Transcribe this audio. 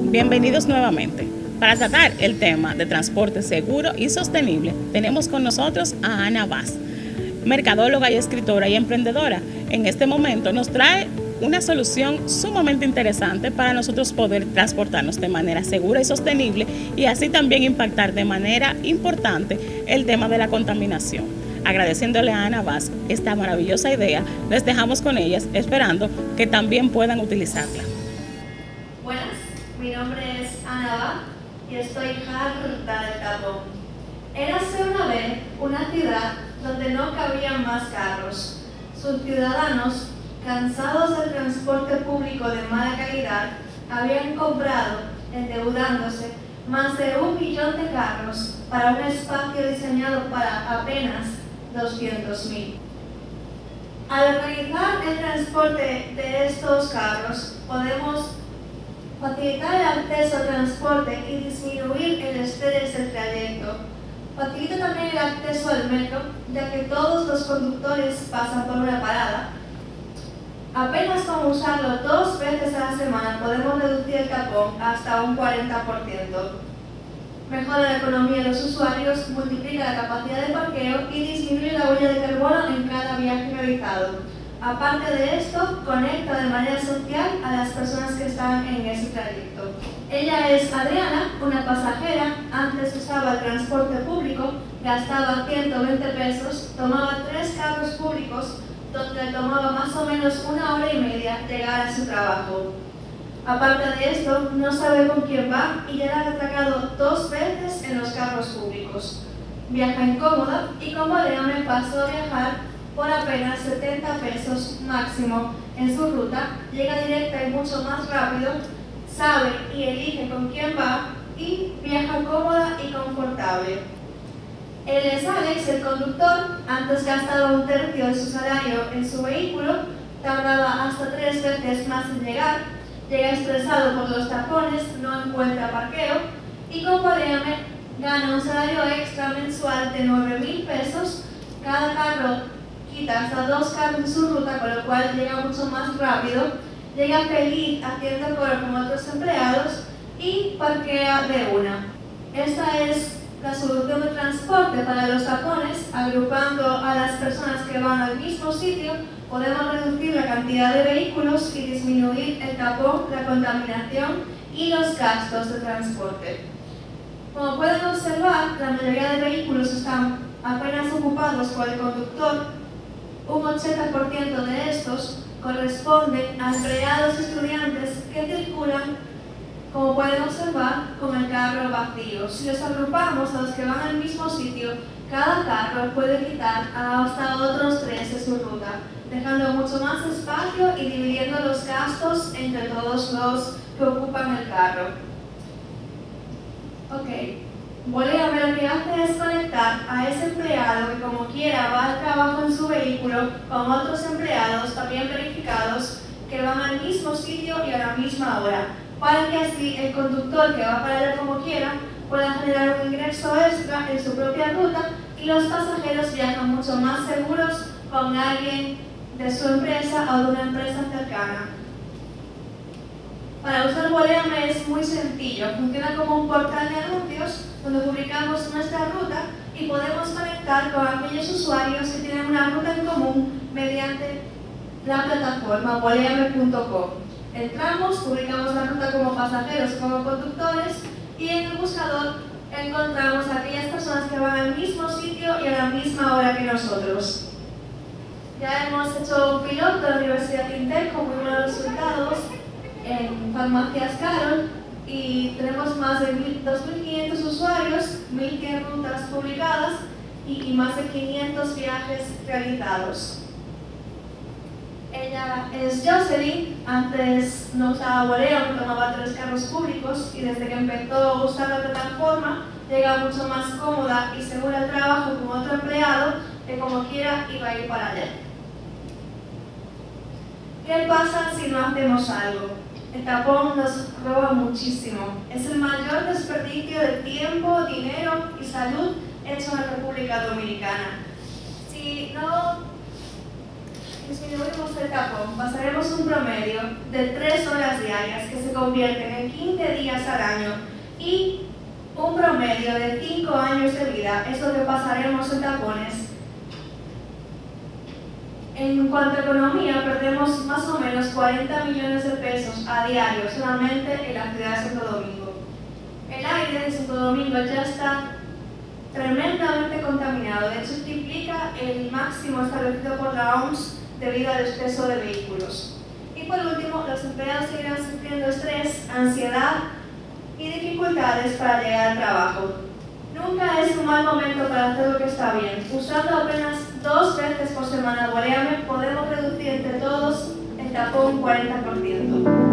Bienvenidos nuevamente. Para tratar el tema de transporte seguro y sostenible, tenemos con nosotros a Ana Vaz, mercadóloga y escritora y emprendedora. En este momento nos trae una solución sumamente interesante para nosotros poder transportarnos de manera segura y sostenible y así también impactar de manera importante el tema de la contaminación. Agradeciéndole a Ana Vaz esta maravillosa idea, les dejamos con ellas esperando que también puedan utilizarla. Buenas, mi nombre es Ana Vaz y estoy harta del tapón. Érase una vez una ciudad donde no cabían más carros. Sus ciudadanos, cansados del transporte público de mala calidad, habían comprado, endeudándose, más de 1 millón de carros para un espacio diseñado para apenas 200.000. Al organizar el transporte de estos carros, podemos facilitar el acceso al transporte y disminuir el estrés del trayecto. Facilita también el acceso al metro, ya que todos los conductores pasan por una parada. Apenas con usarlo 2 veces a la semana podemos reducir el tapón hasta un 40%. Mejora la economía de los usuarios, multiplica la capacidad de parqueo y disminuye la huella de carbono en cada viaje realizado. Aparte de esto, conecta de manera social a las personas que están en ese trayecto. Ella es Adriana, una pasajera. Antes usaba el transporte público, gastaba 120 pesos, tomaba 3 carros públicos, donde tomaba más o menos 1 hora y media llegar a su trabajo. Aparte de esto, no sabe con quién va y ya la ha atracado 2 veces en los carros públicos. Viaja incómoda y con Bolea me pasó a viajar por apenas 70 pesos máximo en su ruta, llega directa y mucho más rápido, sabe y elige con quién va y viaja cómoda y confortable. Él es Alex, el conductor. Antes gastaba 1/3 de su salario en su vehículo, tardaba hasta 3 veces más en llegar, llega estresado por los tapones, no encuentra parqueo y con Boleame gana un salario extra mensual de 9.000 pesos. Cada carro quita hasta 2 carros en su ruta, con lo cual llega mucho más rápido, llega feliz haciendo coro con otros empleados y parquea de una. Esta es la solución de transporte para los tapones. Agrupando a las personas que van al mismo sitio, podemos reducir la cantidad de vehículos y disminuir el tapón, la contaminación y los gastos de transporte. Como pueden observar, la mayoría de vehículos están apenas ocupados por el conductor. Un 80% de estos corresponden a empleados y estudiantes que circulan, como pueden observar, con el carro vacío. Si los agrupamos a los que van al mismo sitio, cada carro puede quitar hasta otros 3 de su ruta, dejando mucho más espacio y dividiendo los gastos entre todos los que ocupan el carro. Boleame lo que hace es conectar a ese empleado que como quiera va al trabajo en su vehículo con otros empleados también verificados que van al mismo sitio y a la misma hora, para que así el conductor que va para allá como quiera pueda generar un ingreso extra en su propia ruta y los pasajeros viajan mucho más seguros con alguien de su empresa o de una empresa cercana. Para usar Boleame es muy sencillo, funciona como un portal de anuncios donde publicamos nuestra ruta y podemos conectar con aquellos usuarios que tienen una ruta en común mediante la plataforma boleame.com. Entramos, publicamos la ruta como pasajeros y como conductores y en el buscador encontramos a aquellas personas que van al mismo sitio y a la misma hora que nosotros. Ya hemos hecho un piloto de la Universidad Intel con muy buenos resultados en Farmacias Carol y tenemos más de 2.500 usuarios, 1.100 rutas publicadas y más de 500 viajes realizados. Ella es Jocelyn. Antes no usaba Boleame, tomaba 3 carros públicos y desde que empezó a usar la plataforma llega mucho más cómoda y segura al trabajo como otro empleado que como quiera iba a ir para allá. ¿Qué pasa si no hacemos algo? El tapón nos roba muchísimo. Es el mayor desperdicio de tiempo, dinero y salud hecho en la República Dominicana. Si disminuimos el tapón, pasaremos un promedio de 3 horas diarias que se convierten en 15 días al año y un promedio de 5 años de vida es lo que pasaremos en tapones. En cuanto a economía, perdemos más o menos 40 millones de pesos a diario solamente en la ciudad de Santo Domingo. El aire de Santo Domingo ya está tremendamente contaminado, de hecho triplica el máximo establecido por la OMS debido al exceso de vehículos. Y por último, los empleados seguirán sufriendo estrés, ansiedad y dificultades para llegar al trabajo. Nunca es un mal momento para hacer lo que está bien. Usando apenas 2 veces por semana Boreame, podemos reducir entre todos el tapón 40%.